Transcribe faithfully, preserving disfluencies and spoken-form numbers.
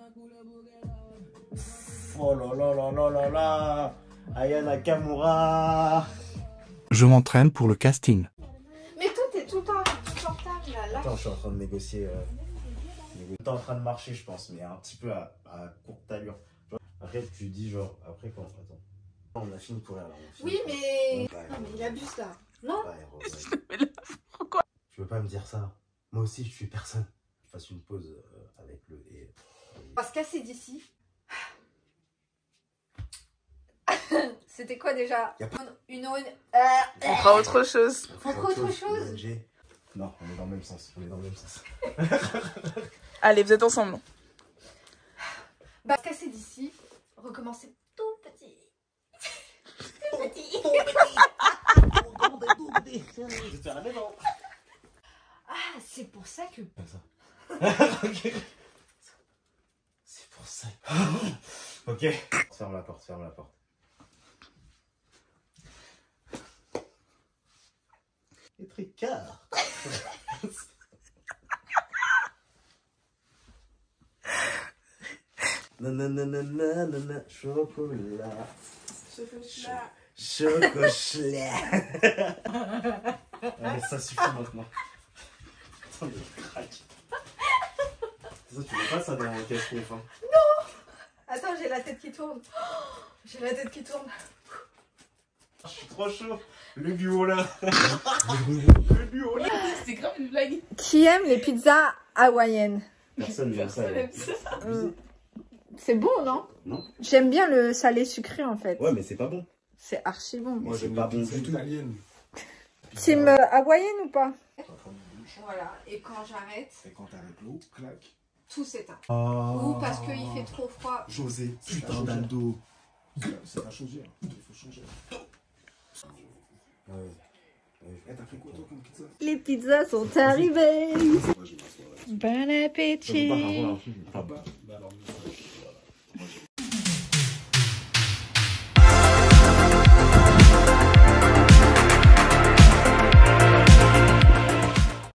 Oh là là là là là là. Aya Nakamura. Je m'entraîne pour le casting. Mais toi, t'es tout le temps confortable là. là. Attends, je suis en train de négocier. Euh, négocier. T'es en train de marcher, je pense, mais un petit peu à, à courte allure. Après, tu dis genre, après quand? Attends. On a fini de courir là. Oui, mais. Ouais, non, mais il abuse là. Non? Ouais, pourquoi? Tu veux pas me dire ça? Moi aussi, je suis personne. Je fasse une pause euh, avec le. Et... On va se casser d'ici. C'était quoi déjà? Y a pas... Une. une euh... On fera autre chose. On fera autre chose? Non, on est dans le même sens. On est dans le même sens. Allez, vous êtes ensemble. Bah, se casser d'ici. Recommencer tout petit. Tout petit. Ah, c'est pour ça que. C'est pour ça. Ok. Ferme la porte, ferme la porte. Et tricard. Nananana, chocolat. Chocolat. Chocolat. Allez, ça suffit maintenant. Attends, je craque. Ça, tu veux pas ça dans mon casque T F un? Non. Attends, j'ai la tête qui tourne. Oh, j'ai la tête qui tourne. Je suis trop chaud. Le duo là. Le duo là. C'est grave une blague. Qui aime les pizzas hawaïennes? Personne n'aime ça. Mmh. C'est bon, non? Non. J'aime bien le salé sucré en fait. Ouais, mais c'est pas bon. C'est archi bon. Moi, j'aime pas bon du tout. Team euh, hawaïenne ou pas? Voilà, et quand j'arrête, et quand t'arrêtes l'eau, clac. tout s'éteint. Oh. Ou parce qu'il fait trop froid. José, putain d'Aldo. C'est pas changer, hein. Il faut changer. Ouais. Eh, t'as pris quoi toi comme pizza? Les pizzas sont arrivées. Moi, j'ai ma soirée. Bon appétit. Ah bah, bah alors, voilà. Moi, j'ai